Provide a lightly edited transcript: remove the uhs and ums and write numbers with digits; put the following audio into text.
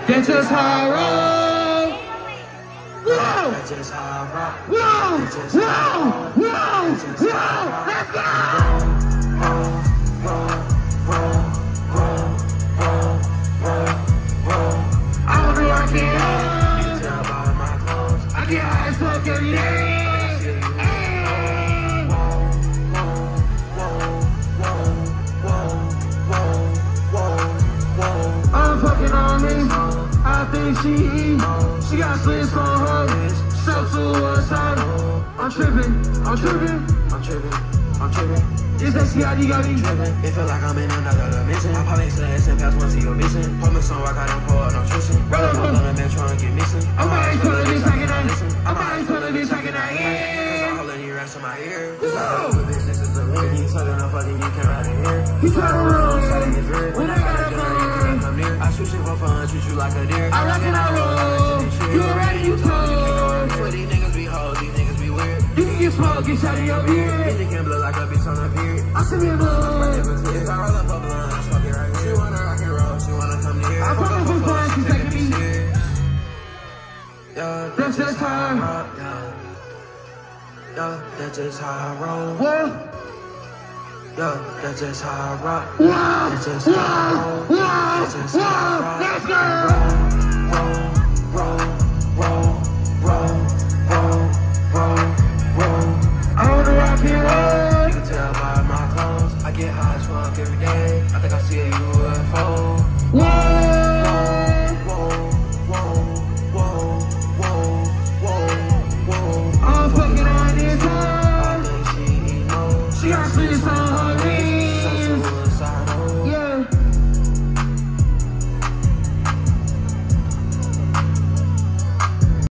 That's just how I roll. Whoa! That's just how I rock. Whoa! Whoa! Whoa! Whoa! Let's go! I wanna rock it up. You tell by my clothes. I get high as fuck every day. I'm fucking on me. I think she got slits on her. So suicide. I'm tripping. It's that CID got me tripping. It feel like I'm in another dimension. I probably say it's in past one to your mission. Put me some rock, I don't pour no nutrition. I'm on the man trying to get missing. I'm always pulling this like an ice. I'm always pulling this like an ice. I'm holding you rest in my ear. This is a win. You sucking up fucking, you can't ride in here. He try to run. When I got a gun, you can't come near. I shoot you for fun, treat you like a deer. I rock and I roll. You already, you told. For these niggas be hoes, these niggas be weird. You can get smoked, get shot in your beard. Bitch, can't blow like a bitch on a beard. I see me blood. If I roll up a blunt, I smoke it right here. She wanna rock and roll, she wanna come near. I fuck up for fun, she's taking me. Yeah, That's just how I rock. Yeah, that's just how I roll. What? Yeah, that's just how I rock. Wow! That's just how I roll. That's just how I rock. Let's go! Roll.